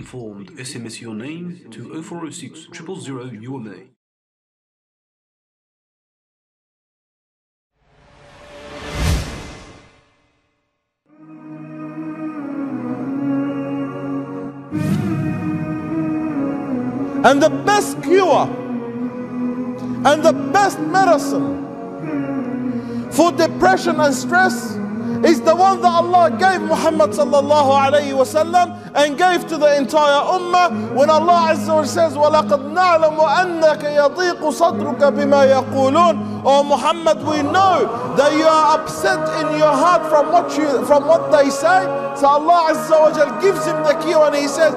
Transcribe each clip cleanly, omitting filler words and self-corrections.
informed, SMS your name to 0406 000 UMA. And the best cure and the best medicine for depression and stress is the one that Allah gave Muhammad sallallahu alayhi wa sallam and gave to the entire ummah when Allah Azza wa says وَلَقَدْ نَعْلَمُ أَنَّكَ يَضِيقُ صَدْرُكَ بِمَا يَقُولُونَ. Oh Muhammad, we know that you are upset in your heart from what they say. So Allah Azza wa Jal gives him the cue and he says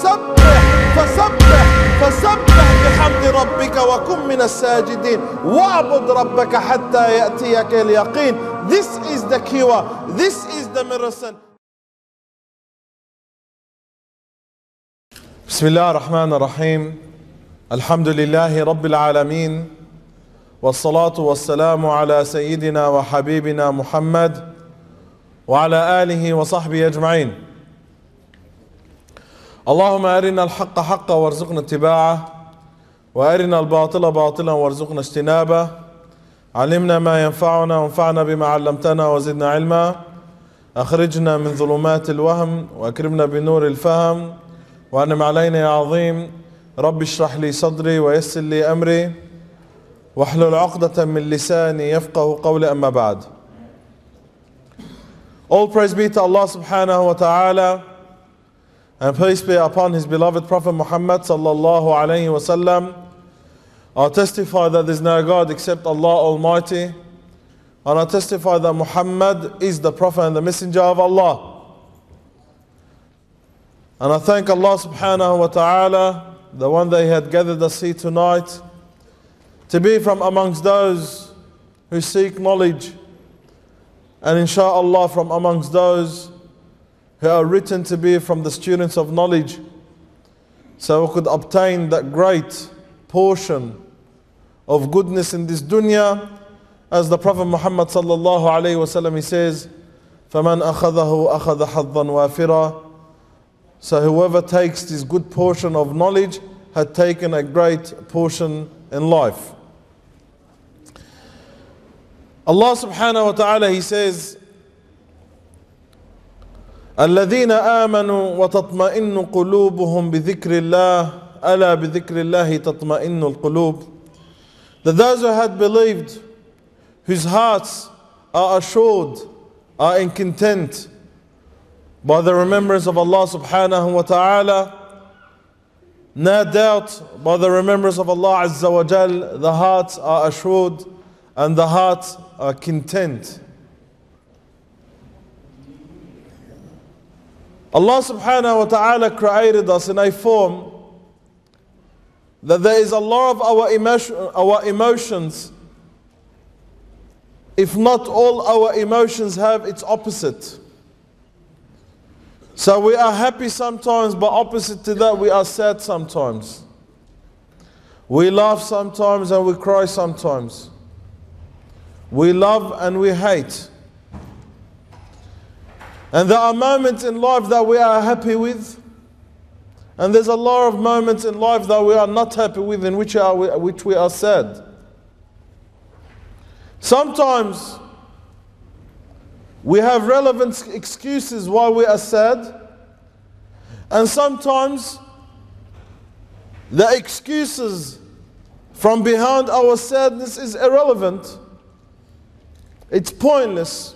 فسبح بحمد ربك وكن من الساجدين وَاعْبُدْ رَبَّكَ حَتَّى يَأْتِيَكَ الْيَقِينَ. This is the cure. This is the medicine. بسم الله الرحمن الرحيم. الحمد لله رب العالمين والصلاة والسلام على سيدنا وحبيبنا محمد وعلى آله وصحبه أجمعين. اللهم أرنا الحق حقا وارزقنا اتباعه وأرنا الباطل باطلا وارزقنا اجتنابه. علمنا ما ينفعنا وانفعنا بما علمتنا وزدنا علما. أخرجنا من ظلمات الوهم وأكرمنا بنور الفهم وأنعم علينا يا عظيم. رب اشرح لي صدري ويسر لي أمري واحلل عقدة من لساني يفقه قولي. أما بعد. All praise be to Allah subhanahu wa ta'ala, and peace be upon his beloved Prophet Muhammad sallallahu alayhi wa sallam. I testify that there is no God except Allah Almighty, and I testify that Muhammad is the Prophet and the Messenger of Allah. And I thank Allah subhanahu wa ta'ala, the one that He had gathered us here tonight, to be from amongst those who seek knowledge, and insha'Allah from amongst those who are written to be from the students of knowledge, so we could obtain that great portion of goodness in this dunya. As the Prophet Muhammad sallallahu alayhi wa sallam, he says, فَمَنْ أَخَذَهُ أَخَذَ حَظًّا وَافِرًا. So whoever takes this good portion of knowledge had taken a great portion in life. Allah subhanahu wa ta'ala, He says, الذين آمنوا وتطمئن قلوبهم بذكر الله ألا بذكر الله تطمئن القلوب. That those who had believed, whose hearts are assured, are in content by the remembrance of Allah subhanahu wa ta'ala, no doubt by the remembrance of Allah Azza wa Jal, the hearts are assured and the hearts are content. Allah subhanahu wa ta'ala created us in a form that there is a lot of our emotions, if not all our emotions, have its opposite. So we are happy sometimes, but opposite to that we are sad sometimes. We laugh sometimes and we cry sometimes. We love and we hate. And there are moments in life that we are happy with, and there's a lot of moments in life that we are not happy with, in which we are sad. Sometimes we have relevant excuses why we are sad, and sometimes the excuses from behind our sadness is irrelevant. It's pointless.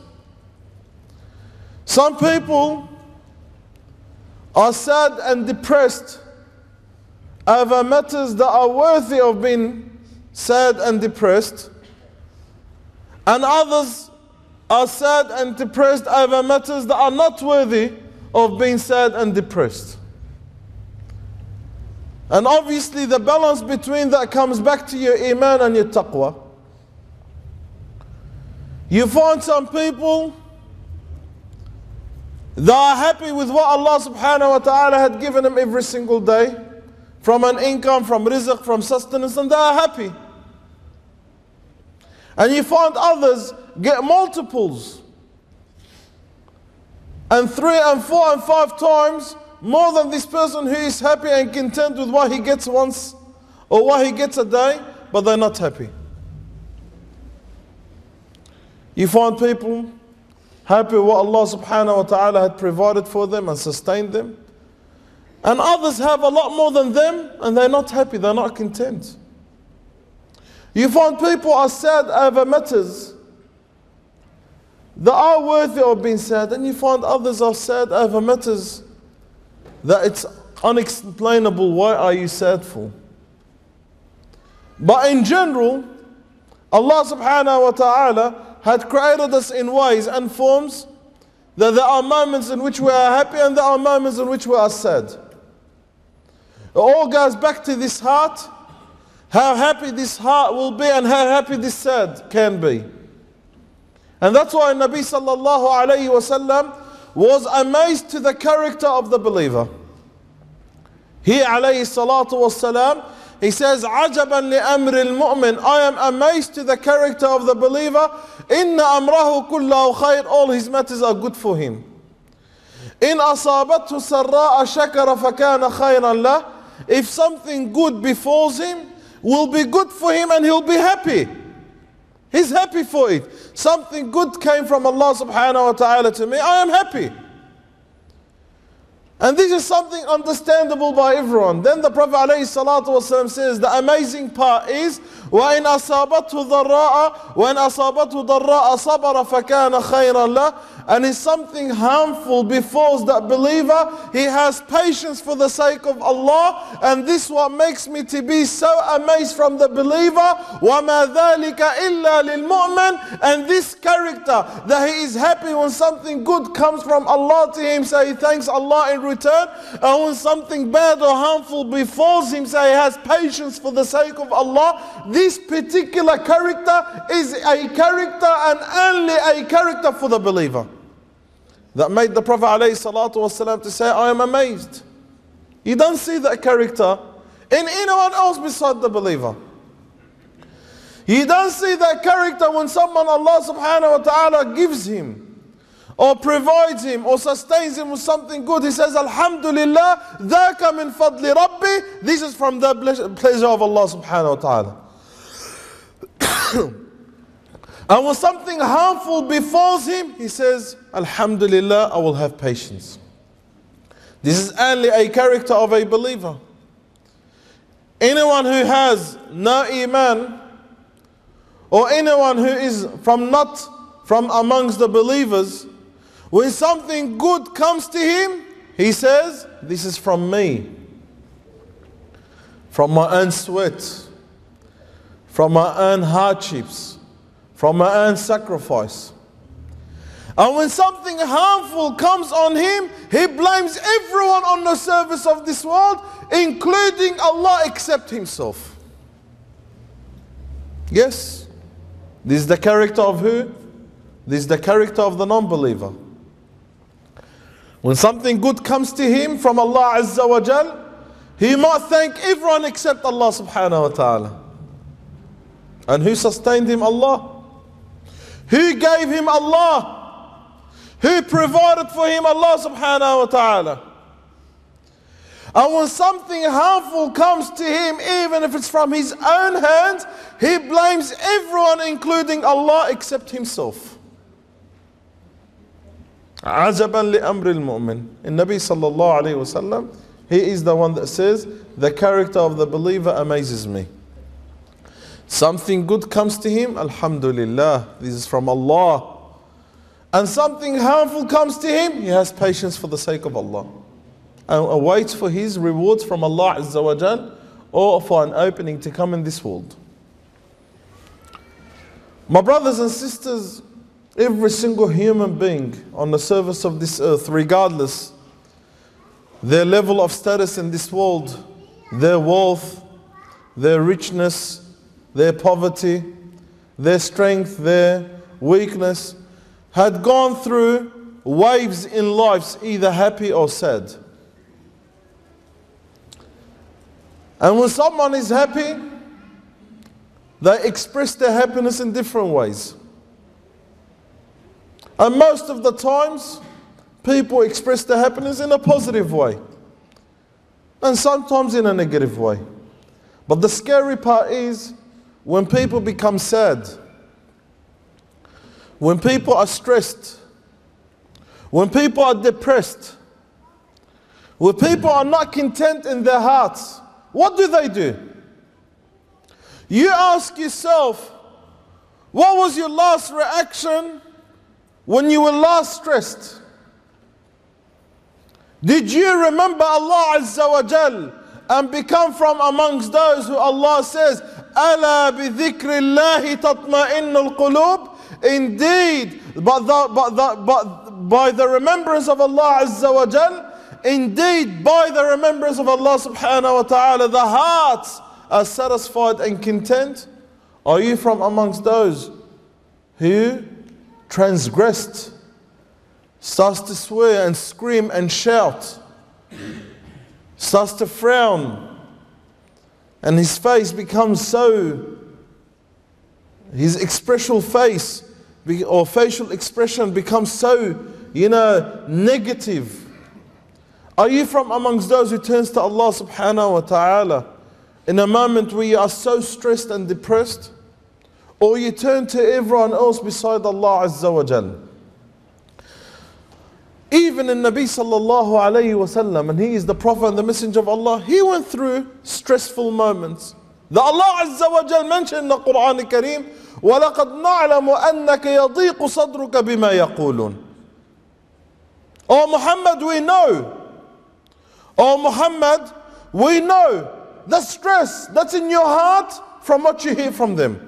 Some people are sad and depressed over matters that are worthy of being sad and depressed, and others are sad and depressed over matters that are not worthy of being sad and depressed. And obviously the balance between that comes back to your iman and your taqwa. You find some people that are happy with what Allah subhanahu wa ta'ala had given them every single day, from an income, from rizq, from sustenance, and they are happy. And you find others get multiples, and 3 and 4 and 5 times more than this person who is happy and content with what he gets once or what he gets a day, but they're not happy. You find people happy with what Allah subhanahu wa ta'ala had provided for them and sustained them. And others have a lot more than them and they're not happy, they're not content. You find people are sad over matters that are worthy of being sad, and you find others are sad over matters that it's unexplainable. Why are you sad for? But in general, Allah subhanahu wa ta'ala had created us in ways and forms that there are moments in which we are happy and there are moments in which we are sad. It all goes back to this heart, how happy this heart will be and how happy this sad can be. And that's why Nabi sallallahu alayhi wasallam was amazed to the character of the believer. He alayhi salatu wassalam, he says, عَجَبًا لِأَمْرِ الْمُؤْمِنِ, I am amazed to the character of the believer. إِنَّ أَمْرَهُ كُلَّهُ خَيْرٌ, all his matters are good for him. إِنْ أَصَابَتْهُ سَرَّاءَ شَكَرَ فَكَانَ خَيْرًا لَهُ, if something good befalls him, will be good for him and he'll be happy. He's happy for it. Something good came from Allah subhanahu wa ta'ala to me, I am happy. And this is something understandable by everyone. Then the Prophet ﷺ says, the amazing part is, وَإِنْ أَصَابَتْهُ ضَرَّاءَ وَإِنْ أَصَابَتْهُ ضَرَّاءَ صَبَرَ فَكَانَ خَيْرًا لَهُ, and if something harmful befalls that believer, he has patience for the sake of Allah, and this what makes me to be so amazed from the believer. وَمَا ذَلِكَ إِلَّا لِلْمُؤْمِنِ, and this character, that he is happy when something good comes from Allah to him, so he thanks Allah in return, and when something bad or harmful befalls him, so he has patience for the sake of Allah. This particular character is a character and only a character for the believer. That made the Prophet ﷺ to say, I am amazed. You don't see that character in anyone else beside the believer. You don't see that character when someone Allah subhanahu wa ta'ala gives him or provides him or sustains him with something good. He says, Alhamdulillah, dhaka min fadli Rabbi. This is from the pleasure of Allah subhanahu wa ta'ala. And when something harmful befalls him, he says, Alhamdulillah, I will have patience. This is only a character of a believer. Anyone who has no iman, or anyone who is not from amongst the believers, when something good comes to him, he says, this is from me. From my own sweat, from my own hardships, from my own sacrifice. And when something harmful comes on him, he blames everyone on the surface of this world, including Allah except himself. Yes, this is the character of who? This is the character of the non-believer. When something good comes to him from Allah Azza wa Jal, he might thank everyone except Allah subhanahu wa ta'ala. And who sustained him? Allah. Who gave him? Allah. Who provided for him? Allah subhanahu wa ta'ala. And when something harmful comes to him, even if it's from his own hands, he blames everyone including Allah except himself. عَجَبًا لِأَمْرِ الْمُؤْمِنِ. And Nabi sallallahu alayhi wa sallam, he is the one that says, the character of the believer amazes me. Something good comes to him, Alhamdulillah, this is from Allah. And something harmful comes to him, he has patience for the sake of Allah. And awaits for his rewards from Allah Azza wa Jal, or for an opening to come in this world. My brothers and sisters, every single human being on the surface of this earth, regardless their level of status in this world, their wealth, their richness, their poverty, their strength, their weakness, had gone through waves in lives, either happy or sad. And when someone is happy, they express their happiness in different ways. And most of the times, people express their happiness in a positive way. and sometimes in a negative way. But the scary part is when people become sad, when people are stressed, when people are depressed, when people are not content in their hearts, what do? You ask yourself, what was your last reaction when you were last stressed? Did you remember Allah Azza wa Jal and become from amongst those who Allah says, أَلَا بِذِكْرِ اللَّهِ تَطْمَئِنُّ الْقُلُوبِ? Indeed, by the remembrance of Allah Azza wa Jal, indeed by the remembrance of Allah subhanahu wa ta'ala, the hearts are satisfied and content. Are you from amongst those who transgressed, starts to swear and scream and shout, starts to frown, and his face becomes so, his expressional face or facial expression becomes so, negative? Are you from amongst those who turns to Allah subhanahu wa ta'ala in a moment where you are so stressed and depressed? Or you turn to everyone else beside Allah Azza wa Jal? Even in Nabi sallallahu alayhi wa sallam, and he is the Prophet and the Messenger of Allah, he went through stressful moments. The Allah Azza wa Jal mentioned in the Quran al-Kareem, وَلَقَدْ نَعْلَمُ أَنَّكَ يَضِيقُ صَدْرُكَ بِمَا يَقُولُونَ. Oh Muhammad, we know. Oh Muhammad, we know the stress that's in your heart from what you hear from them.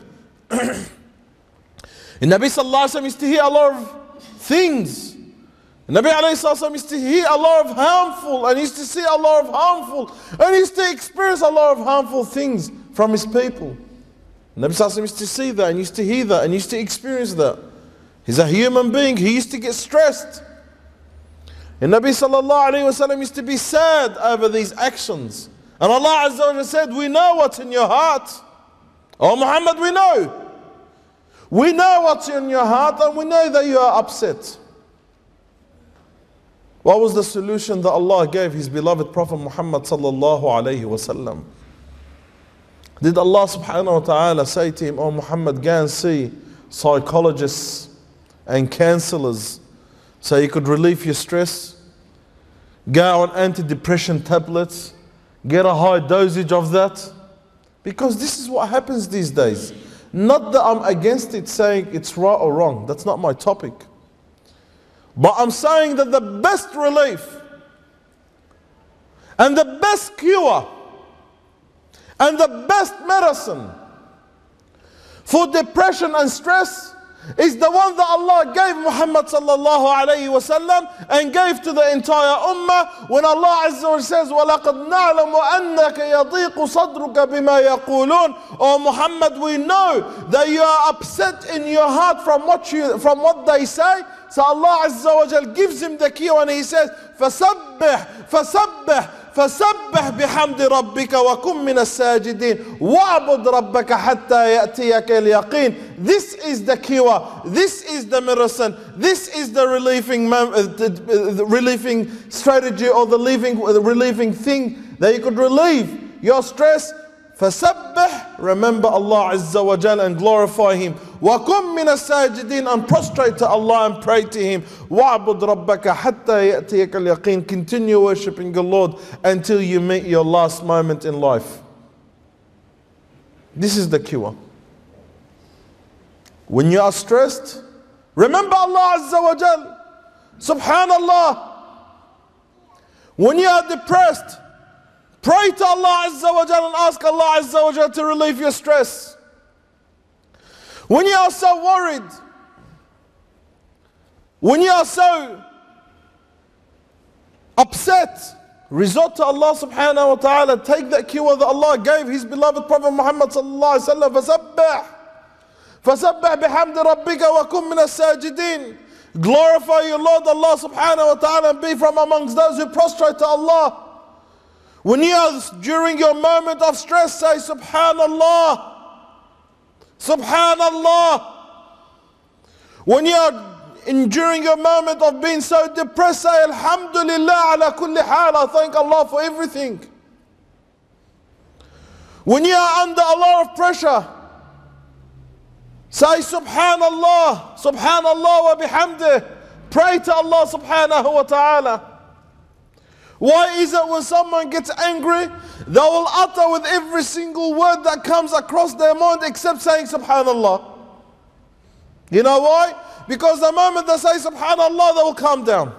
And Nabi sallallahu alayhi wa sallam used to hear a lot of things. Nabi alayhi sallam used to hear a lot of harmful, and used to see a lot of harmful, and used to experience a lot of harmful things from his people. Nabi sallallahu used to see that, and used to hear that, and used to experience that. He's a human being, he used to get stressed. And Nabi sallallahu alayhi wa sallam used to be sad over these actions. And Allah Azza wa Jalla said, we know what's in your heart. Oh Muhammad, we know. We know what's in your heart, and we know that you are upset. What was the solution that Allah gave His beloved Prophet Muhammad sallallahu alayhi wa sallam? Did Allah subhanahu wa ta'ala say to him, oh Muhammad, go and see psychologists and counselors so you could relieve your stress? Go on anti-depression tablets, get a high dosage of that? Because this is what happens these days. Not that I'm against it, saying it's right or wrong. That's not my topic. But I'm saying that the best relief and the best cure and the best medicine for depression and stress is the one that Allah gave Muhammad sallallahu alayhi wa sallam and gave to the entire ummah when Allah Azza wa Jalla says, وَلَقَدْ نَعْلَمُ أَنَّكَ يَضِيقُ صَدْرُكَ بِمَا يَقُولُونَ. Oh Muhammad, we know that you are upset in your heart from what they say. So Allah Azza wa Jalla gives him the key and he says, فسبح بحمد ربك وكن من الساجدين وَاعْبُدْ ربك حتى يأتيك اليقين. This is the cure, this is the medicine, this is the relieving strategy, or the relieving thing that you could relieve your stress. فسبح, remember Allah Azza wa Jal and glorify Him. وَكُن مِّنَ السَّاجِدِينَ, and prostrate to Allah and pray to Him. وَاعْبُدْ رَبَّكَ حَتَّى يَأْتِيَكَ الْيَقِينَ. Continue worshipping your Lord until you meet your last moment in life. This is the cure. When you are stressed, remember Allah Azza wa Jal. Subhanallah. When you are depressed, pray to Allah Azza wa Jal and ask Allah Azza wa Jal to relieve your stress. When you are so worried, when you are so upset, resort to Allah subhanahu wa ta'ala. Take that cure that Allah gave His beloved Prophet Muhammad sallallahu alayhi wa sallam. فَسَبَّحْ بِحَمْدِ رَبِّكَ وَكُن مِّنَ السَّاجِدِينَ. Glorify your Lord Allah subhanahu wa ta'ala and be from amongst those who prostrate to Allah. When you are during your moment of stress, say Subhanallah. Subhanallah. When you are during your moment of being so depressed, say Alhamdulillah ala kulli hal. I thank Allah for everything. When you are under a lot of pressure, say Subhanallah, Subhanallah wa bihamdih. Pray to Allah subhanahu wa ta'ala. Why is it when someone gets angry, they will utter with every single word that comes across their mind except saying Subhanallah? You know why? Because the moment they say Subhanallah, they will calm down.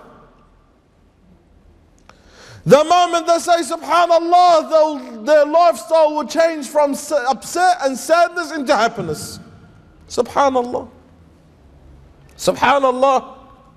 The moment they say Subhanallah, their lifestyle will change from upset and sadness into happiness. Subhanallah. Subhanallah.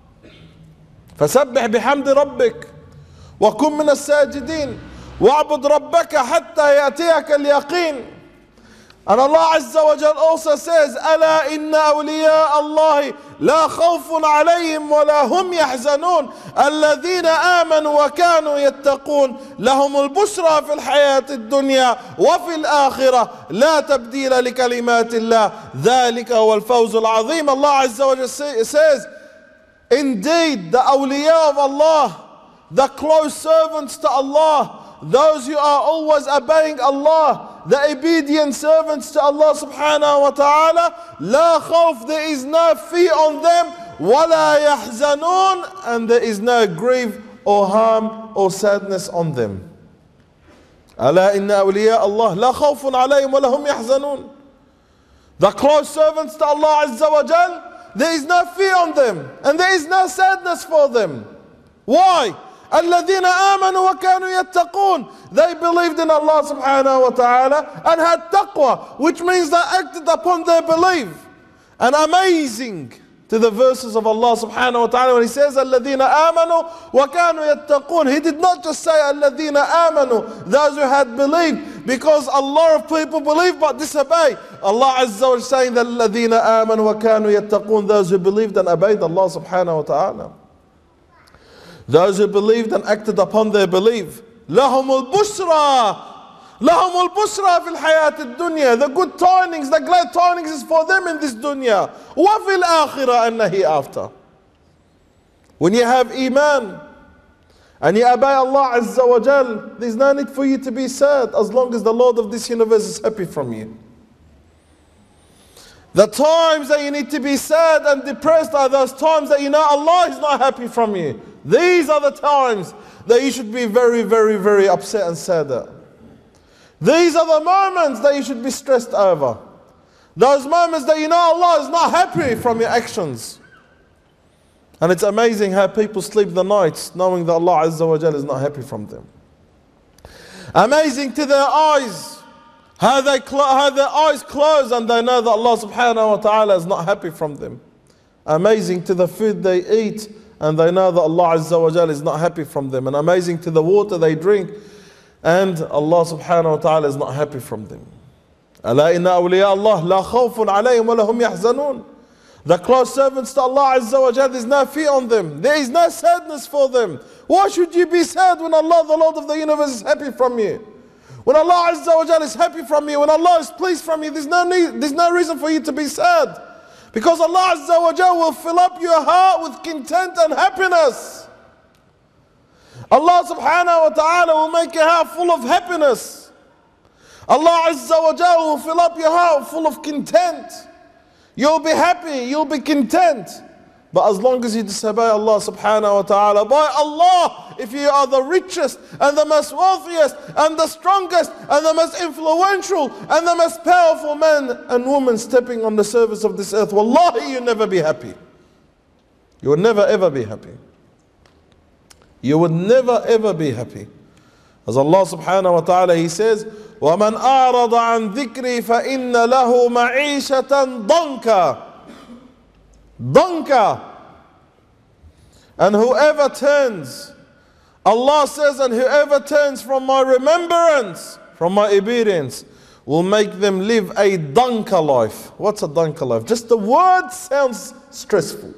فسبح بحمد ربك وكن من الساجدين واعبد ربك حتى يأتيك اليقين. And Allah Azza wa Jal also says, ألا إن أولياء الله لا خوف عليهم ولا هم يحزنون الذين آمنوا وكانوا يتقون لهم البشرى في الحياة الدنيا وفي الآخرة لا تبديل لكلمات الله ذلك هو الفوز العظيم. Allah Azza wa Jal says, indeed the awliya of Allah, the close servants to Allah, those who are always obeying Allah, the obedient servants to Allah subhanahu wa ta'ala, la khawf, there is no fear on them, wala yahzanun, and there is no grief or harm or sadness on them. Ala inna awliya Allah la khawfun alayhim wa lahum yahzanun. The close servants to Allah Azza wa Jal, there is no fear on them and there is no sadness for them. Why? الذين آمنوا وكانوا يتقون. They believed in Allah subhanahu wa ta'ala and had taqwa, which means they acted upon their belief. And amazing to the verses of Allah subhanahu wa ta'ala when He says الذين آمنوا وكانوا يتقون. He did not just say الذين آمنوا, those who had believed, because a lot of people believe but disobey. Allah Azza wa Jalla saying that الذين آمنوا وكانوا يتقون, those who believed and obeyed Allah subhanahu wa ta'ala. Those who believed and acted upon their belief. لهم البشرى لهم البشرى في الحياة الدنيا. The good tidings, the glad tidings is for them in this dunya. وفي الآخرة and hereafter. When you have iman and you obey Allah Azza wa Jal, there's no need for you to be sad as long as the Lord of this universe is happy from you. The times that you need to be sad and depressed are those times that you know Allah is not happy from you. These are the times that you should be very, very, very upset and sad at. These are the moments that you should be stressed over. Those moments that you know Allah is not happy from your actions. And it's amazing how people sleep the nights knowing that Allah Azza wa Jalla is not happy from them. Amazing to their eyes, how their eyes close and they know that Allah subhanahu wa ta'ala is not happy from them. Amazing to the food they eat and they know that Allah Azza wa Jalla is not happy from them. And amazing to the water they drink and Allah subhanahu wa ta'ala is not happy from them. ألا إن أولياء الله لا خوف عليهم ولا هم يحزنون. The close servants to Allah Azza wa Jalla, there is no fear on them. There is no sadness for them. Why should you be sad when Allah, the Lord of the universe, is happy from you? When Allah Azza wa Jalla is happy from you, when Allah is pleased from you, there's no reason for you to be sad. Because Allah Azza wa Jalla will fill up your heart with content and happiness. Allah subhanahu wa ta'ala will make your heart full of happiness. Allah Azza wa Jalla will fill up your heart full of content. You'll be happy, you'll be content. But as long as you disobey Allah subhanahu wa ta'ala, by Allah, if you are the richest and the most wealthiest and the strongest and the most influential and the most powerful man and woman stepping on the surface of this earth, wallahi, you'll never be happy. You will never ever be happy. You would never ever be happy. As Allah subhanahu wa ta'ala, He says, وَمَنْ أَعْرَضَ عَنْ ذِكْرِي فَإِنَّ لَهُ مَعِيشَةً ضَنْكًا. Danka. And whoever turns, Allah says, and whoever turns from my remembrance, from my obedience, will make them live a danka life. What's a danka life? Just the word sounds stressful.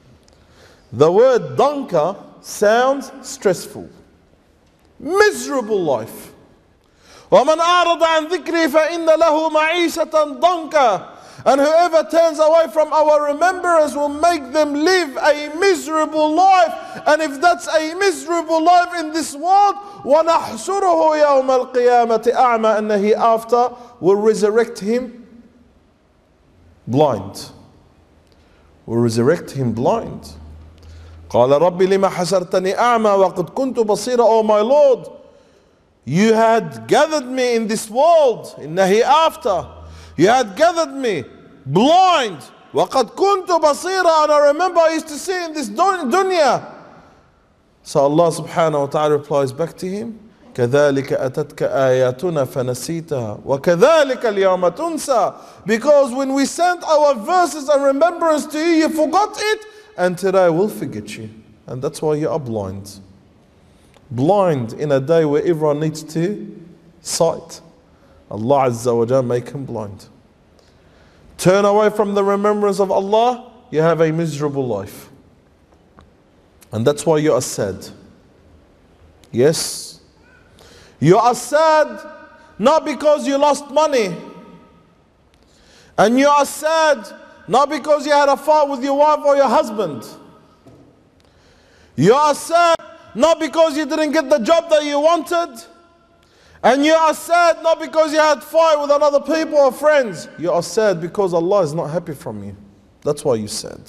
The word danka sounds stressful. Miserable life. وَمَنْ أَعْرَضَ عَنْ ذِكْرِي فَإِنَّ لَهُ مَعِيشَةً ضَنْكًا. And whoever turns away from our remembrance will make them live a miserable life. And if that's a miserable life in this world, وَنَحْشُرُهُ يَوْمَ الْقِيَامَةِ أَعْمَى, and hereafter will resurrect him blind. Will resurrect him blind. قال رب لما حشرتني أعمى وقد كنت بصيرا. Oh my Lord, you had gathered me in this world, in the hereafter. You had gathered me blind. وقد كنت بصيرا, and I remember I used to see in this dunya. So Allah subhanahu wa ta'ala replies back to him, كذلك أتتك آياتنا فنسيتها وكذلك اليوم تنسى. Because when we sent our verses and remembrance to you, you forgot it, and today we'll forget you. And that's why you are blind. Blind in a day where everyone needs to sight. Allah Azza wa Jalla make him blind. Turn away from the remembrance of Allah, you have a miserable life. And that's why you are sad. Yes. You are sad not because you lost money. And you are sad not because you had a fight with your wife or your husband. You are sad not because you didn't get the job that you wanted. And you are sad not because you had a fight with another people or friends. You are sad because Allah is not happy from you. That's why you're sad.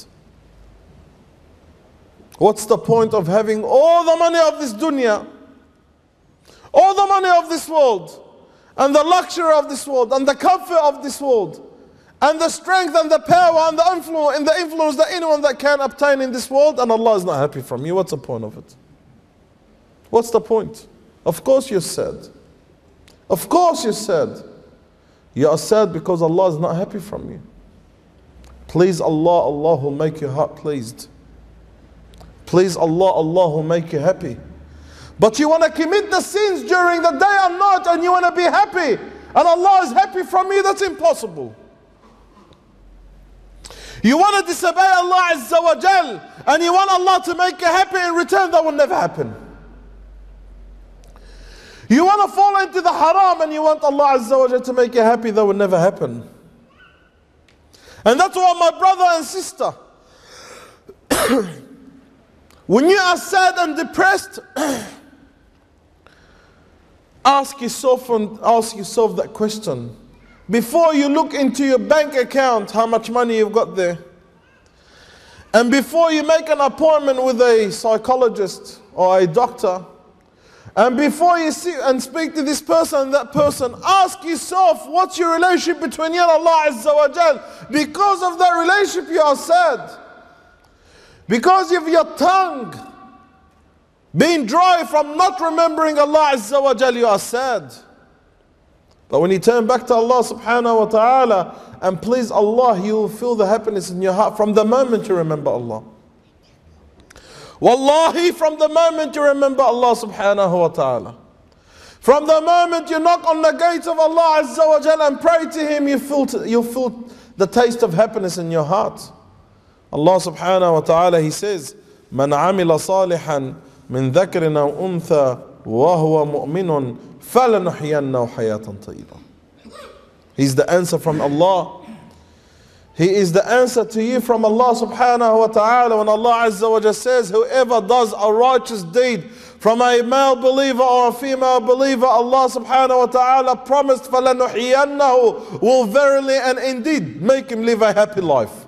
What's the point of having all the money of this dunya, all the money of this world, and the luxury of this world, and the comfort of this world, and the strength and the power and the influence that anyone that can obtain in this world, and Allah is not happy from you? What's the point of it? What's the point? Of course you're sad. Of course you're sad. You are sad because Allah is not happy from you. Please Allah, Allah will make your heart pleased. Please Allah, Allah will make you happy. But you want to commit the sins during the day and night, and you want to be happy, and Allah is happy from you? That's impossible. You want to disobey Allah Azza wa Jal, and you want Allah to make you happy in return? That will never happen. You want to fall into the haram, and you want Allah Azza wa Jal to make you happy? That will never happen. And that's why, my brother and sister, when you are sad and depressed, ask yourself that question. Before you look into your bank account, how much money you've got there. And before you make an appointment with a psychologist or a doctor, and before you see and speak to this person and that person, ask yourself, what's your relationship between you and Allah Azza wa Jal? Because of that relationship you are sad. Because of your tongue being dry from not remembering Allah Azza wa Jal, you are sad. But when you turn back to Allah subhanahu wa ta'ala and please Allah, you will feel the happiness in your heart from the moment you remember Allah. Wallahi, from the moment you remember Allah subhanahu wa ta'ala, from the moment you knock on the gates of Allah Azza wa Jal and pray to Him, you'll feel the taste of happiness in your heart. Allah subhanahu wa ta'ala, He says, من عمل صالحا من ذكر أو أنثى وهو مؤمن فلنحيينه حياة طيبة. He's the answer from Allah. He is the answer to you from Allah subhanahu wa ta'ala. When Allah Azza wa Jalla says, whoever does a righteous deed from a male believer or a female believer, Allah subhanahu wa ta'ala promised فَلَنُحْيِيَنَّهُ, will verily and indeed make him live a happy life.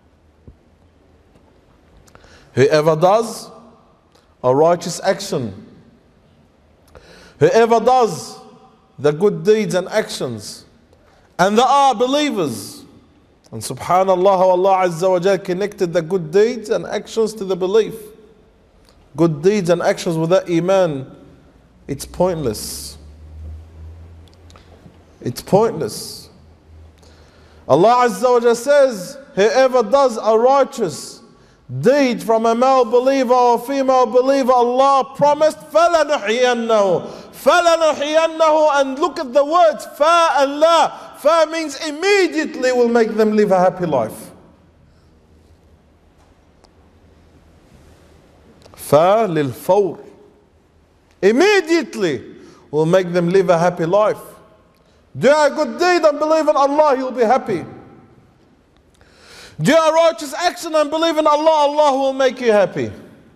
Whoever does a righteous action, whoever does the good deeds and actions, and they are believers. And subhanallah, how Allah Azza wa Jal connected the good deeds and actions to the belief. Good deeds and actions without iman, it's pointless. It's pointless. Allah Azza wa Jal says, whoever does a righteous deed from a male believer or female believer, Allah promised فَلَنُحْيِيَنَّهُ. فَلَنُحْيِيَنَّهُ, and look at the words fa and la. Fa means immediately will make them live a happy life. Fa lil fawr, immediately will make them live a happy life. Do a good deed and believe in Allah, you'll be happy. Do a righteous action and believe in Allah, Allah will make you happy.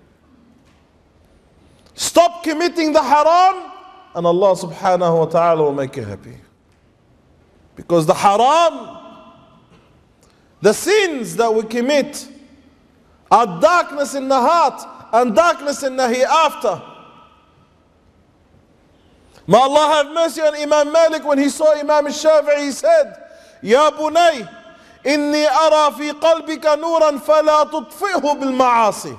Stop committing the haram and Allah subhanahu wa ta'ala will make you happy. Because the haram, the sins that we commit are darkness in the heart and darkness in the hereafter. May Allah have mercy on Imam Malik. When he saw Imam Shafi'i, he said, Ya bunay, inni ara fi qalbika nuran fala tutfi'hu bil ma'asi.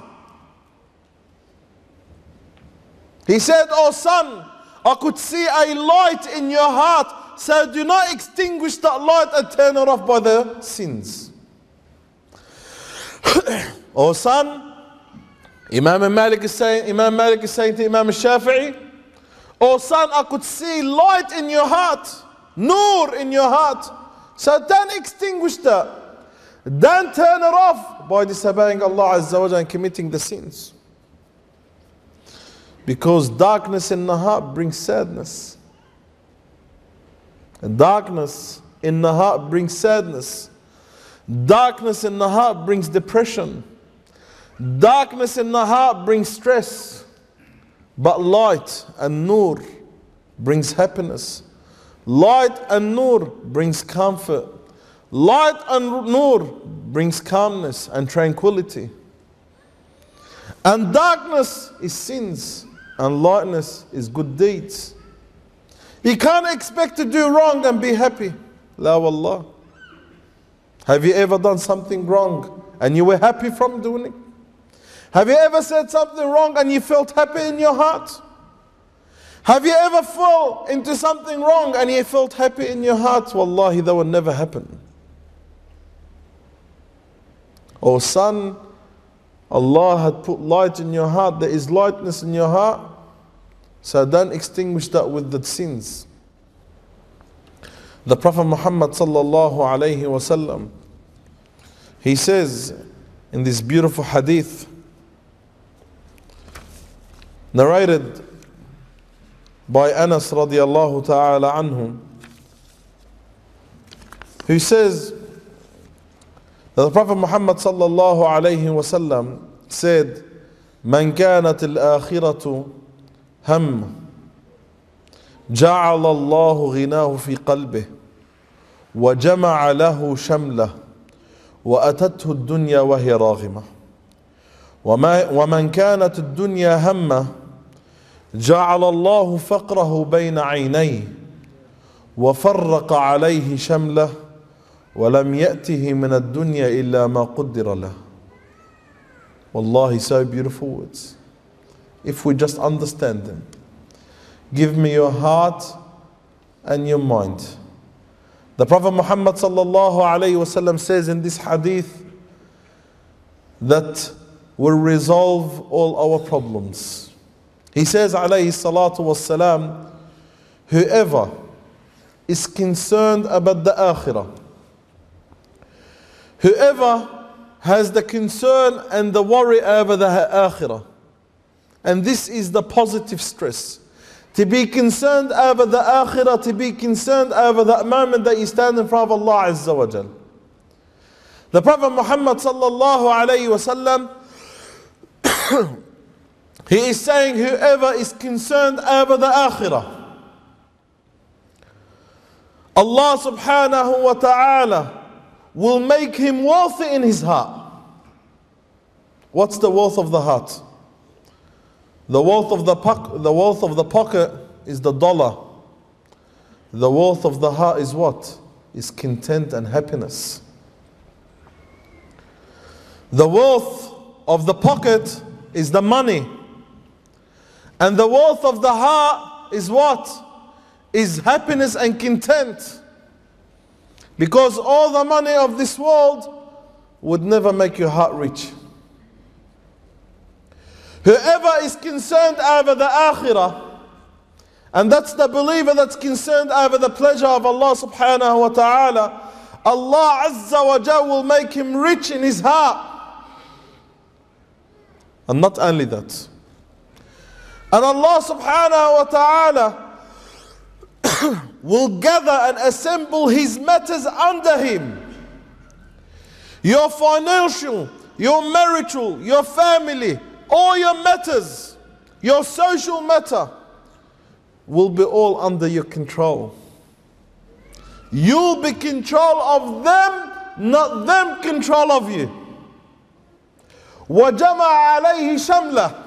He said, oh son, I could see a light in your heart, so do not extinguish that light and turn it off by the sins. Oh son, Imam Malik is saying to Imam Shafi'i, oh son, I could see light in your heart, nur in your heart, so don't extinguish that. Don't turn it off by disobeying Allah Azza wa Jalla and committing the sins. Because darkness in the heart brings sadness. And darkness in the heart brings sadness. Darkness in the heart brings depression. Darkness in the heart brings stress. But light and nur brings happiness. Light and nur brings comfort. Light and nur brings calmness and tranquility. And darkness is sins. And lightness is good deeds. You can't expect to do wrong and be happy. La wallah. Have you ever done something wrong and you were happy from doing it? Have you ever said something wrong and you felt happy in your heart? Have you ever fall into something wrong and you felt happy in your heart? Wallahi, that will never happen. Oh son, Allah had put light in your heart. There is lightness in your heart. So don't extinguish that with the sins. The Prophet Muhammad sallallahu alayhi wasallam, he says in this beautiful hadith, narrated by Anas radiallahu ta'ala anhu, who says that the Prophet Muhammad sallallahu alayhi wasallam said, Man kanat al-akhiratu هم جعل الله غناه في قلبه وجمع له شمله وأتته الدنيا وهي راغمة ومن كانت الدنيا همه جعل الله فقره بين عينيه وفرق عليه شمله ولم يأته من الدنيا إلا ما قدر له. Wallahi, so beautiful words. If we just understand them. Give me your heart and your mind. The Prophet Muhammad sallallahu alayhi wasallam says in this hadith that will resolve all our problems. He says alayhi salatu wassalam, whoever is concerned about the akhirah, whoever has the concern and the worry over the akhirah, and this is the positive stress. To be concerned over the akhirah, to be concerned over that moment that you stand in front of Allah Azza wa Jal. The Prophet Muhammad sallallahu alayhi wasallam, he is saying whoever is concerned over the akhirah, Allah subhanahu wa ta'ala will make him wealthy in his heart. What's the wealth of the heart? The wealth of the pocket is the dollar. The wealth of the heart is what? Is content and happiness. The wealth of the pocket is the money. And the wealth of the heart is what? Is happiness and content. Because all the money of this world would never make your heart rich. Whoever is concerned over the akhirah, and that's the believer that's concerned over the pleasure of Allah subhanahu wa ta'ala, Allah Azza wa Jalla will make him rich in his heart. And not only that. And Allah subhanahu wa ta'ala will gather and assemble his matters under him. your financial, your marital, your family, all your matters, your social matter will be all under your control. You'll be control of them, not them control of you. وَجَمَعَ عَلَيْهِ شَمْلَهُ.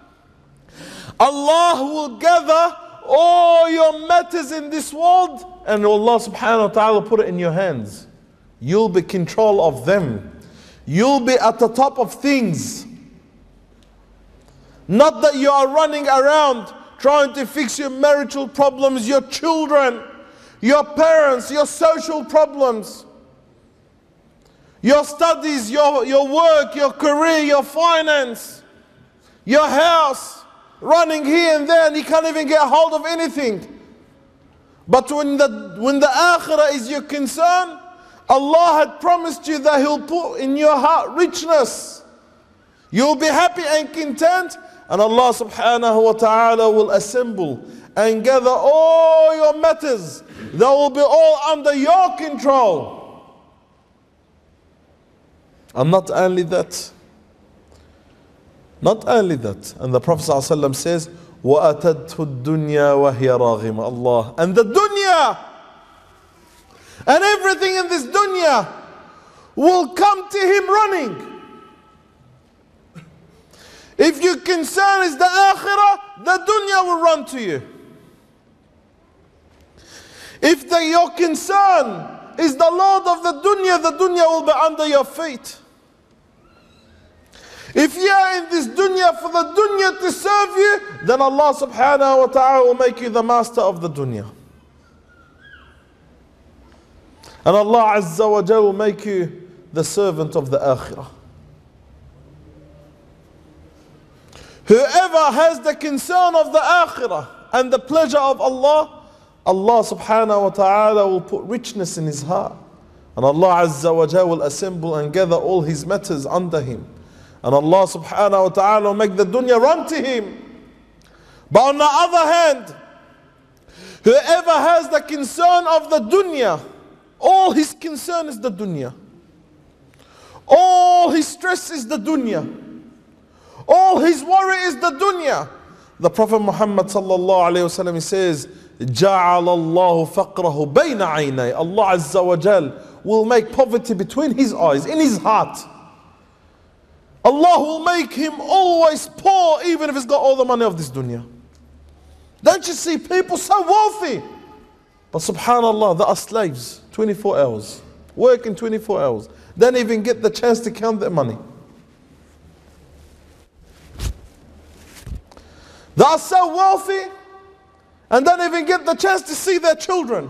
Allah will gather all your matters in this world and Allah subhanahu wa ta'ala will put it in your hands. You'll be control of them. You'll be at the top of things. Not that you are running around trying to fix your marital problems, your children, your parents, your social problems, your studies, your work, your career, your finance, your house, running here and there and you can't even get hold of anything. But when the akhirah is your concern, Allah had promised you that He'll put in your heart richness. You'll be happy and content, and Allah subhanahu wa ta'ala will assemble and gather all your matters. They will be all under your control. And not only that, and the Prophet ﷺ says, وَأَتَدْهُ الدُّنْيَا وَهِيَ رَاغِمَ. Allah, and the dunya and everything in this dunya will come to him running. If your concern is the akhirah, the dunya will run to you. If your concern is the Lord of the dunya will be under your feet. If you are in this dunya for the dunya to serve you, then Allah subhanahu wa ta'ala will make you the master of the dunya. And Allah Azza wa Jalla will make you the servant of the akhirah. Whoever has the concern of the akhirah and the pleasure of Allah, Allah subhanahu wa ta'ala will put richness in his heart. And Allah Azza wa Jalla will assemble and gather all his matters under him. And Allah subhanahu wa ta'ala will make the dunya run to him. But on the other hand, whoever has the concern of the dunya, all his concern is the dunya. All his stress is the dunya. All his worry is the dunya. The Prophet Muhammad sallallahu alayhi wa sallam says, جَعَلَ اللَّهُ فَقْرَهُ بَيْنَ عَيْنَيْ. Allah Azza wa Jal will make poverty between his eyes, in his heart. Allah will make him always poor even if he's got all the money of this dunya. Don't you see people so wealthy? But subhanallah, they are slaves 24 hours, working 24 hours. Don't even get the chance to count their money. They are so wealthy and don't even get the chance to see their children.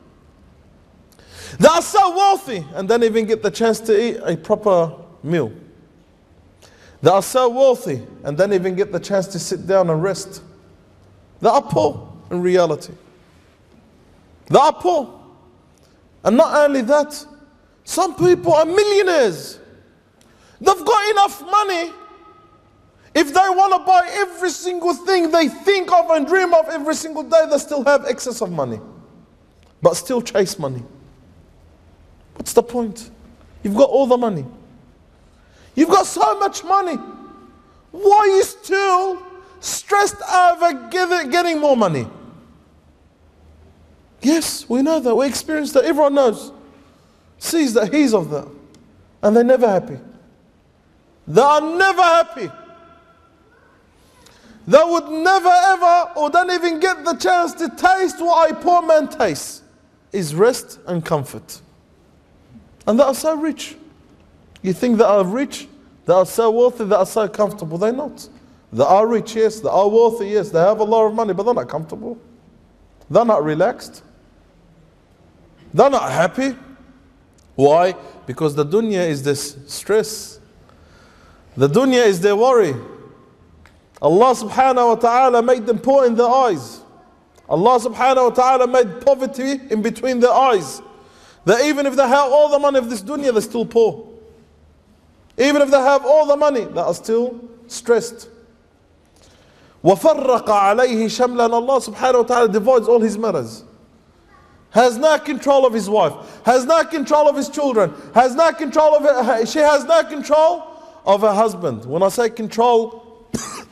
They are so wealthy and don't even get the chance to eat a proper meal. They are so wealthy and don't even get the chance to sit down and rest. They are poor in reality. They are poor. And not only that, some people are millionaires. They've got enough money. If they want to buy every single thing they think of and dream of every single day, they still have excess of money. But still chase money. What's the point? You've got all the money. You've got so much money. Why are you still stressed over getting more money? Yes, we know that. We experience that. Everyone knows. Sees that he's of that. And they're never happy. They are never happy. They would never ever, or don't even get the chance to taste what a poor man tastes, is rest and comfort. And they are so rich. You think they are rich, they are so wealthy, they are so comfortable. They're not. They are rich, yes. They are wealthy, yes. They have a lot of money, but they're not comfortable. They're not relaxed. They're not happy. Why? Because the dunya is this stress. The dunya is their worry. Allah subhanahu wa ta'ala made them poor in their eyes. Allah subhanahu wa ta'ala made poverty in between their eyes. That even if they have all the money of this dunya, they're still poor. Even if they have all the money, they are still stressed. وَفَرَّقَ عَلَيْهِ شَمْلًا. Allah subhanahu wa ta'ala divides all his matters. has no control of his wife, has no control of his children, has no control of her, she has no control of her husband. When I say control,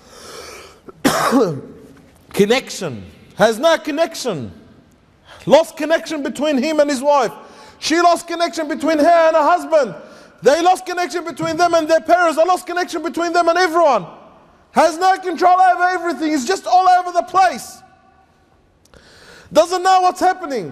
connection, has no connection, lost connection between him and his wife. She lost connection between her and her husband. They lost connection between them and their parents. They lost connection between them and everyone. Has no control over everything. It's just all over the place. Doesn't know what's happening.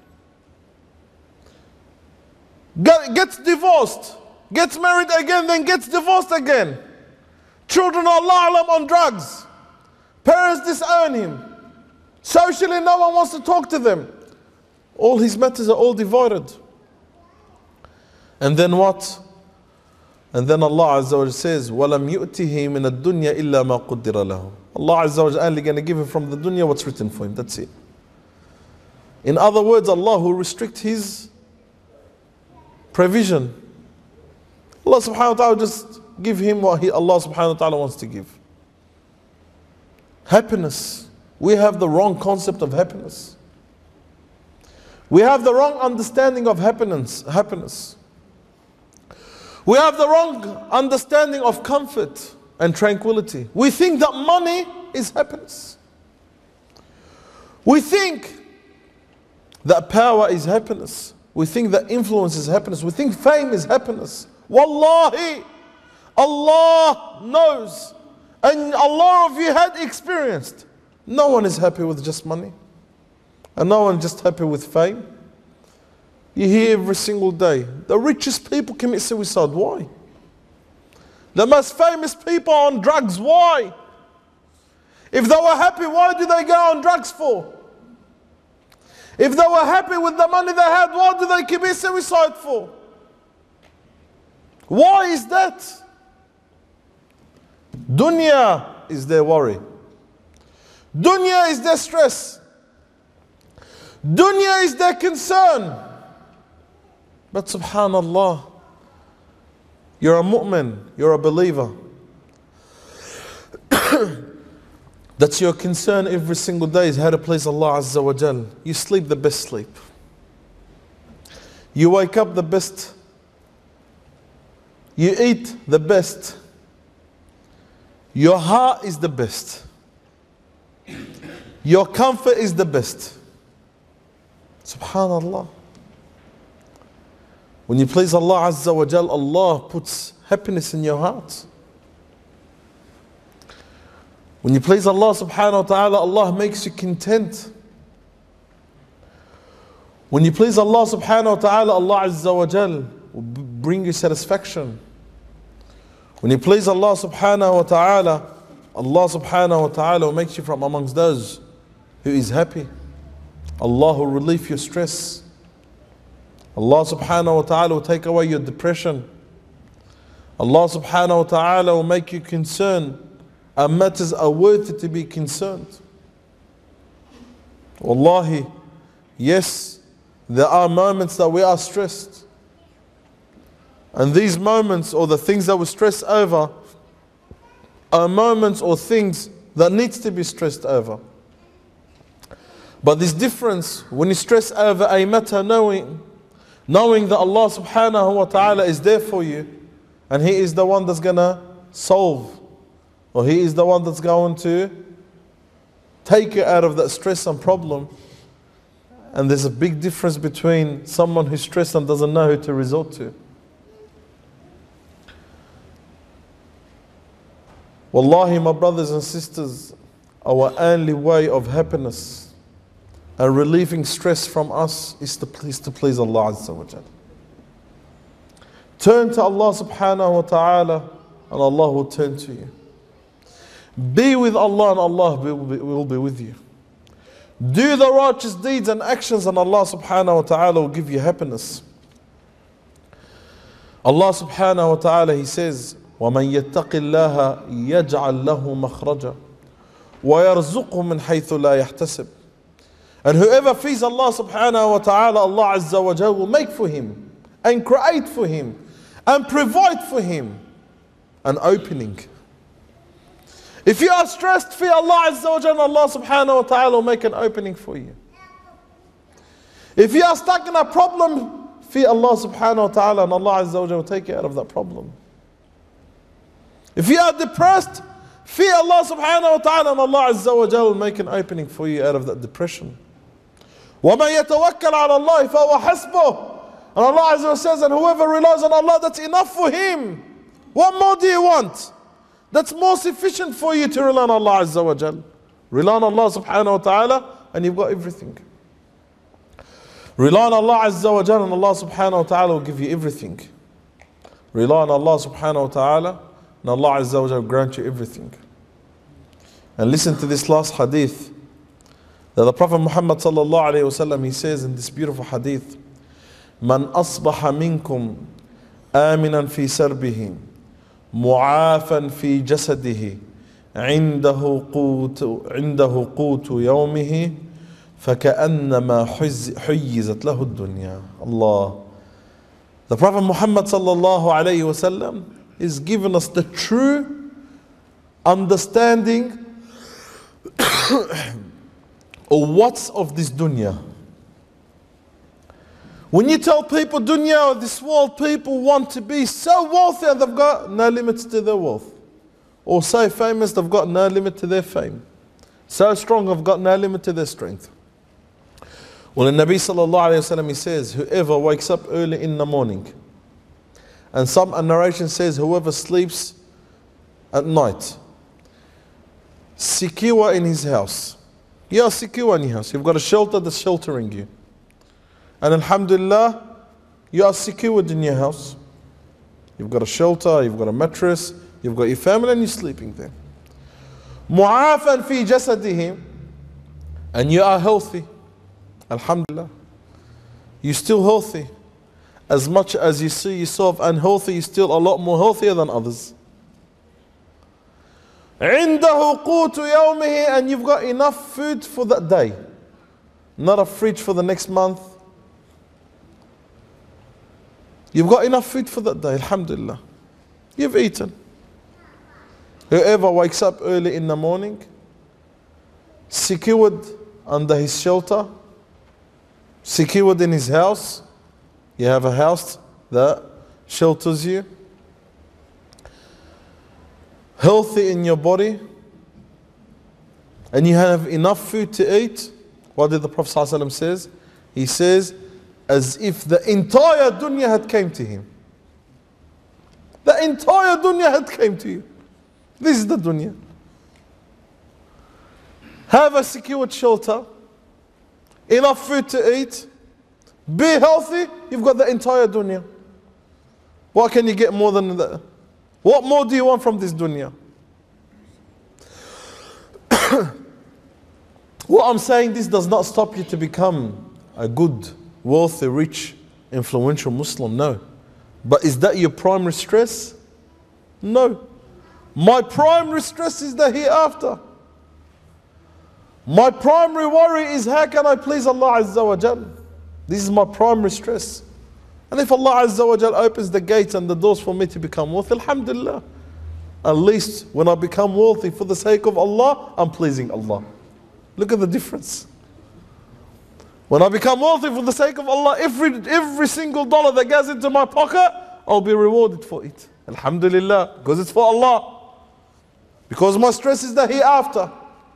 Gets divorced. Gets married again, then gets divorced again. Children are Allah on drugs. Parents disown him. Socially, no one wants to talk to them. All his matters are all divided. And then what? And then Allah Azza wa Jalla says, وَلَمْ يُؤْتِهِ مِنَ الدُّنْيَا إِلَّا مَا قُدِّرَ لَهُ. Allah Azza wa Jalla only going to give him from the dunya what's written for him. That's it. In other words, Allah will restrict his provision. Allah subhanahu wa ta'ala will just give him what Allah subhanahu wa ta'ala wants to give. Happiness. We have the wrong concept of happiness. We have the wrong understanding of happiness. We have the wrong understanding of comfort and tranquility. We think that money is happiness. We think that power is happiness. We think that influence is happiness. We think fame is happiness. Wallahi, Allah knows, and a lot of you had experienced. No one is happy with just money. And no one is just happy with fame. You hear every single day, the richest people commit suicide. Why? The most famous people are on drugs. Why? If they were happy, why do they go on drugs for? If they were happy with the money they had, why do they commit suicide for? Why is that? Dunya is their worry. Dunya is their stress. Dunya is their concern. But subhanallah, you're a mu'min, you're a believer. That's your concern every single day, is how to please Allah Azza wa Jal. You sleep the best sleep. You wake up the best. You eat the best. Your heart is the best. Your comfort is the best. Subhanallah. When you please Allah Azza wa Jal, Allah puts happiness in your heart. When you please Allah subhanahu wa ta'ala, Allah makes you content. When you please Allah subhanahu wa ta'ala, Allah Azza wa Jal will bring you satisfaction. When you please Allah subhanahu wa ta'ala, Allah subhanahu wa ta'ala will make you from amongst those who is happy. Allah will relieve your stress. Allah subhanahu wa ta'ala will take away your depression. Allah subhanahu wa ta'ala will make you concerned and matters are worthy to be concerned. Wallahi, yes, there are moments that we are stressed. And these moments, or the things that we stress over, are moments or things that needs to be stressed over. But this difference, when you stress over a matter, knowing that Allah subhanahu wa ta'ala is there for you, and He is the one that's gonna solve, or He is the one that's going to take you out of that stress and problem. And there's a big difference between someone who's stressed and doesn't know who to resort to. Wallahi, my brothers and sisters, our only way of happiness and relieving stress from us is to please Allah Azza wa Jal. Turn to Allah subhanahu wa ta'ala and Allah will turn to you. Be with Allah and Allah will be with you. Do the righteous deeds and actions and Allah subhanahu wa ta'ala will give you happiness. Allah subhanahu wa ta'ala, He says, وَمَنْ يَتَّقِ اللَّهَ يَجْعَلْ لَهُ مَخْرَجًا وَيَرْزُقْهُ مِنْ حَيْثُ لَا يَحْتَسِبُ. And whoever fears Allah subhanahu wa ta'ala, Allah Azza wa Jal will make for him and create for him and provide for him an opening. If you are stressed, fear Allah Azza wa Jal, Allah subhanahu wa ta'ala will make an opening for you. If you are stuck in a problem, fear Allah subhanahu wa ta'ala, and Allah Azza wa Jalla will take you out of that problem. If you are depressed, fear Allah subhanahu wa ta'ala, and Allah Azza wa Jalla will make an opening for you out of that depression. وَمَن يَتَوَكَّلْ عَلَى اللَّهِ فَهُوَ حَسْبُهُ. And Allah Azza wa Jalla says, and whoever relies on Allah, that's enough for him. What more do you want? That's more sufficient for you to rely on Allah Azza wa Jalla. Rely on Allah subhanahu wa ta'ala, and you've got everything. Rely on Allah Azza wa Jalla, and Allah subhanahu wa ta'ala will give you everything. Rely on Allah subhanahu wa ta'ala, and Allah Azza wa Jalla will grant you everything. And listen to this last hadith that the Prophet Muhammad sallallahu alayhi wa sallam, he says in this beautiful hadith, Man asbaha minkum aminan fi sarbihi mu'afan fi jasadihi عنده قوت يومه فكأنما حيزت له الدنيا. Allah. The Prophet Muhammad sallallahu alayhi wa sallam is giving us the true understanding of what's of this dunya. When you tell people dunya or this world, people want to be so wealthy and they've got no limits to their wealth. Or so famous, they've got no limit to their fame. So strong, they've got no limit to their strength. Well, the Nabi sallallahu alayhi wa sallam, he says, whoever wakes up early in the morning, and some narration says, whoever sleeps at night, secure in his house. You are secure in your house. You've got a shelter that's sheltering you. And alhamdulillah, you are secured in your house. You've got a shelter, you've got a mattress, you've got your family, and you're sleeping there. Mu'afan fi jasadihi, and you are healthy. Alhamdulillah. You're still healthy. As much as you see yourself unhealthy, you're still a lot more healthier than others. عنده قوت يومه, and you've got enough food for that day. Not a fridge for the next month. You've got enough food for that day, alhamdulillah. You've eaten. Whoever wakes up early in the morning, secured under his shelter, secured in his house. You have a house that shelters you. Healthy in your body. And you have enough food to eat. What did the Prophet ﷺ says? He says, as if the entire dunya had came to him. The entire dunya had came to you. This is the dunya. Have a secured shelter, enough food to eat, be healthy, you've got the entire dunya. What can you get more than that? What more do you want from this dunya? What I'm saying, this does not stop you to become a good, wealthy, rich, influential Muslim, no. But is that your primary stress? No. My primary stress is the hereafter. My primary worry is how can I please Allah Azza wa Jal. This is my primary stress. And if Allah Azza wa Jal opens the gates and the doors for me to become wealthy, alhamdulillah. At least when I become wealthy for the sake of Allah, I'm pleasing Allah. Look at the difference. When I become wealthy for the sake of Allah, every single dollar that goes into my pocket, I'll be rewarded for it. Alhamdulillah, because it's for Allah. Because my stress is the hereafter.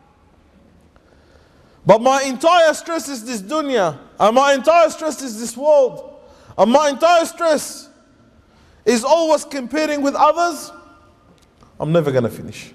But my entire stress is this dunya. And my entire stress is this world. And my entire stress is always comparing with others. I'm never going to finish.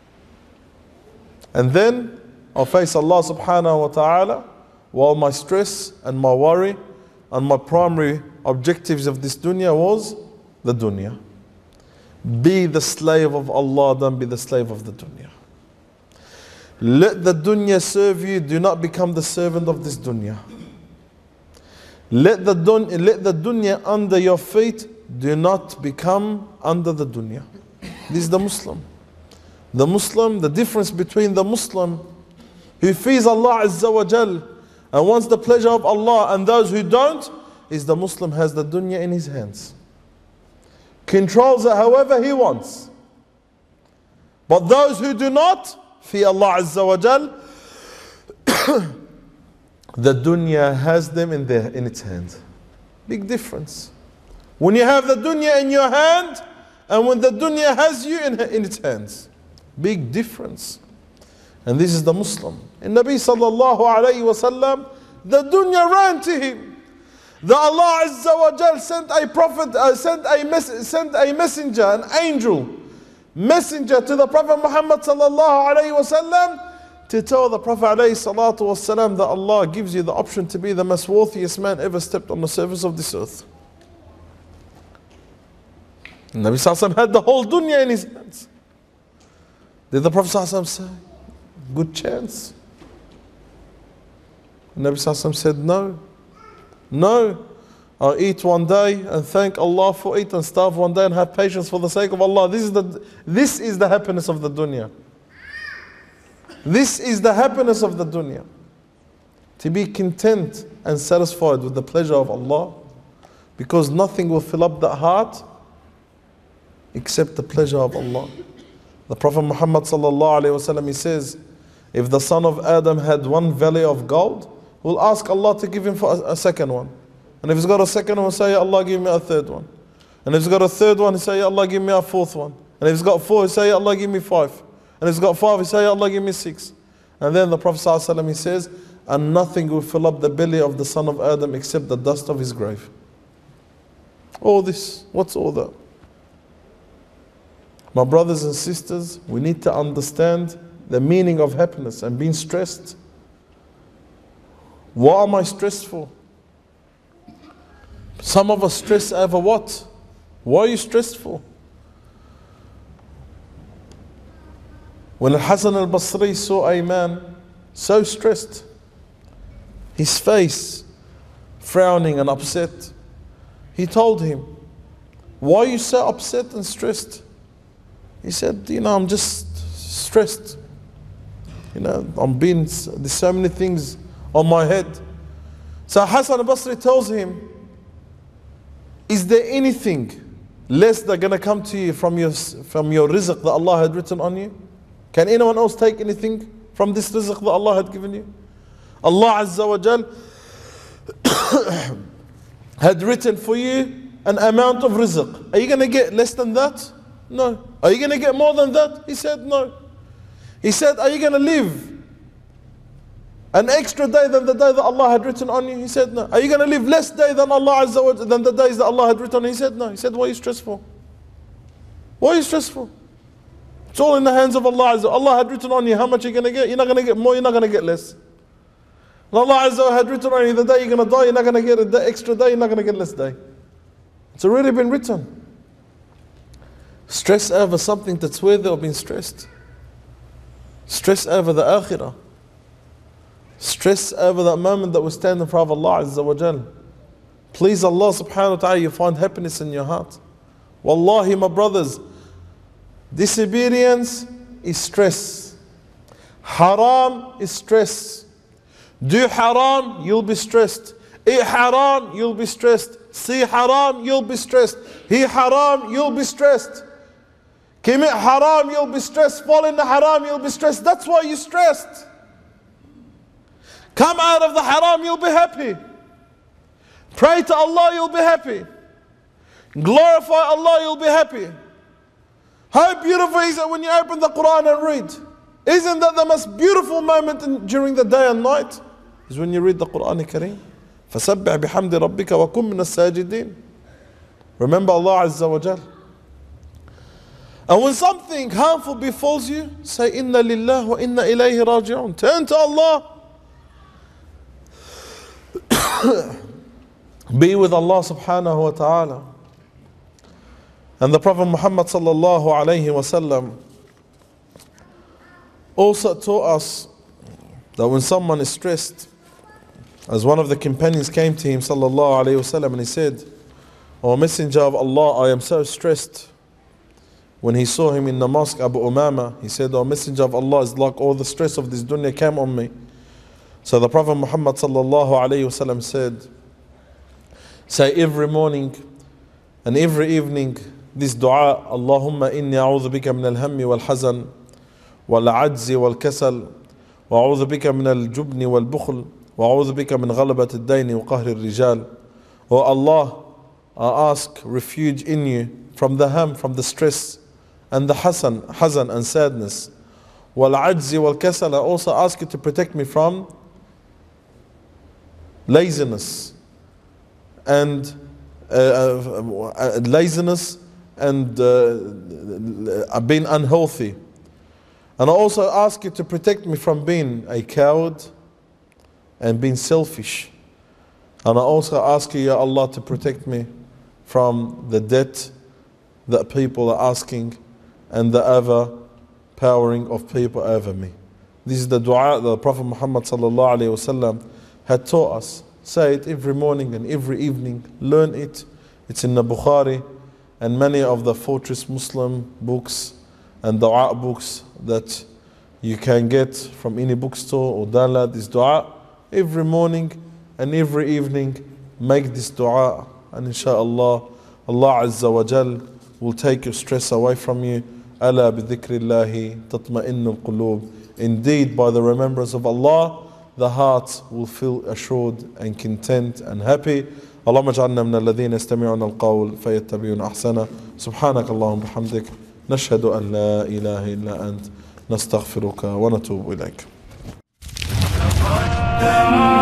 And then I'll face Allah subhanahu wa ta'ala while my stress and my worry and my primary objectives of this dunya was the dunya. Be the slave of Allah, don't be the slave of the dunya. Let the dunya serve you, do not become the servant of this dunya. Let the dunya under your feet, do not become under the dunya. This is the Muslim. The Muslim, the difference between the Muslim who fears Allah Azza wa Jal and wants the pleasure of Allah and those who don't, is the Muslim has the dunya in his hands. Controls it however he wants. But those who do not fear Allah Azza wa Jal, the dunya has them in its hand. Big difference. When you have the dunya in your hand and when the dunya has you in its hands. Big difference. And this is the Muslim. And Nabi sallallahu alayhi wa sallam, the dunya ran to him. The Allah Azza wa Jal sent a prophet, sent a messenger, an angel, messenger to the Prophet Muhammad sallallahu alayhi wa sallam to tell the Prophet alayhi salatu wa sallam that Allah gives you the option to be the most wealthiest man ever stepped on the surface of this earth. And Nabi sallallahu alayhi wa sallam had the whole dunya in his hands. Did the Prophet sallallahu alayhi wa sallam say, good chance? And Nabi sallallahu alayhi wa sallam said, no. No, I'll eat one day and thank Allah for it and starve one day and have patience for the sake of Allah. This is the happiness of the dunya. This is the happiness of the dunya. To be content and satisfied with the pleasure of Allah, because nothing will fill up that heart except the pleasure of Allah. The Prophet Muhammad sallallahu alaihi wasallam, he says, if the son of Adam had one valley of gold, we'll ask Allah to give him for a second one. And if he's got a second one, he'll say, Allah give me a third one. And if he's got a third one, he'll say, Allah give me a fourth one. And if he's got four, he'll say, Allah give me five. And if he's got five, he'll say, Allah give me six. And then the Prophet ﷺ, he says, and nothing will fill up the belly of the son of Adam except the dust of his grave. All this, what's all that? My brothers and sisters, we need to understand the meaning of happiness and being stressed. What am I stressed for? Some of us stress over what? What are you stressed for? When Al-Hasan al-Basri saw a man so stressed, his face frowning and upset, he told him, why are you so upset and stressed? He said, I'm just stressed. There's so many things on my head. So Hasan al-Basri tells him, is there anything less that's going to come to you from your rizq that Allah had written on you? Can anyone else take anything from this rizq that Allah had given you? Allah Azza wa Jal had written for you an amount of rizq. Are you going to get less than that? No. Are you going to get more than that? He said no. He said, are you going to live an extra day than the day that Allah had written on you? He said no. Are you going to live less day than Allah Azza wa Jal, than the days that Allah had written on you? He said no. He said, what are you stressed for? What are you stressed for? It's all in the hands of Allah Azza. Allah had written on you how much you're going to get. You're not going to get more, you're not going to get less. And Allah Azza had written on you the day you're going to die, you're not going to get the extra day, you're not going to get less day. It's already been written. Stress over something that's worthy of being stressed. Stress over the akhirah. Stress over that moment that we stand in front of Allah Azza wa Jal. Please Allah subhanahu wa ta'ala, you find happiness in your heart. Wallahi, my brothers, disobedience is stress. Haram is stress. Do haram, you'll be stressed. Eat haram, you'll be stressed. See haram, you'll be stressed. Hear haram, you'll be stressed. Commit haram, you'll be stressed. Fall into haram, you'll be stressed. That's why you're stressed. Come out of the haram, you'll be happy. Pray to Allah, you'll be happy. Glorify Allah, you'll be happy. How beautiful is it when you open the Quran and read? Isn't that the most beautiful moment during the day and night? Is when you read the Quran Kareem. فَسَبِّحْ بِحَمْدِ رَبِّكَ وَكُن مِّنَ السَّاجِدِينَ. Remember Allah Azza wa Jal. And when something harmful befalls you, say, Inna lillah wa inna ilayhi raji'un. Turn to Allah. Be with Allah subhanahu wa ta'ala. And the Prophet Muhammad sallallahu alayhi wa sallam also taught us that when someone is stressed, as one of the companions came to him sallallahu alayhi wa sallam and he said, O Messenger of Allah, I am so stressed. When he saw him in the mosque, Abu Umama, he said, O Messenger of Allah, it's like all the stress of this dunya came on me. So the Prophet Muhammad sallallahu alayhi wa sallam said, say every morning and every evening this dua, Allahumma inni a'udhu bika min al-hammi wal-hazan wal-'ajzi wal-kasal wa a'udhu bika min al-jubni wal-bukhl وأعوذ بك من غلبة الدين وقهر الرجال. O Allah, I ask refuge in you from the ham, from the stress and the hazan and sadness. والعجز والكسل, I also ask you to protect me from laziness and being unhealthy. And I also ask you to protect me from being a coward and being selfish. And I also ask you, Ya Allah, to protect me from the debt that people are asking and the overpowering of people over me. This is the dua that the Prophet Muhammad sallallahu alaihi wasallam had taught us. Say it every morning and every evening. Learn it. It's in the Bukhari and many of the Fortress Muslim books and dua books that you can get from any bookstore or download this dua every morning and every evening. Make this dua, and inshallah Allah Azza wa Jal will take your stress away from you. Ala bi dhikrillahi tatma'innul qulub. Indeed, by the remembrance of Allah, the heart will feel assured and content and happy. اللهم اجعلنا من الذين يستمعون القول فيتبعون أحسنه. سبحانك اللهم وبحمدك نشهد أن لا إله إلا أنت نستغفرك ونتوب إليك.